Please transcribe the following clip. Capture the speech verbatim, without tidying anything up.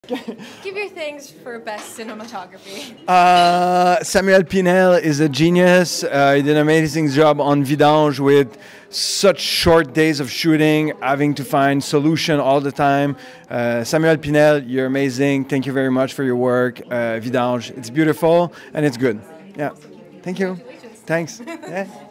Give your thanks for best cinematography. Uh, Samuel Pinel is a genius. Uh, he did an amazing job on Vidanges with such short days of shooting, having to find solution all the time. Uh, Samuel Pinel, you're amazing. Thank you very much for your work. Uh, Vidanges, it's beautiful and it's good. Yeah, thank you. Thanks. Yeah.